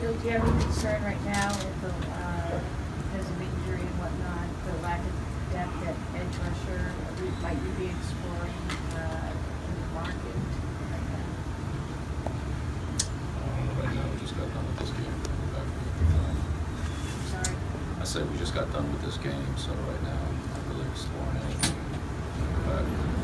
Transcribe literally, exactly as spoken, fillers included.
So do you have any concern right now with the, uh, because of injury and whatnot, the lack of depth at edge rusher? Might you be exploring uh, in the market right now? Uh, right now, we just got done with this game. I'm sorry? I said we just got done with this game, so right now I'm not really exploring anything. But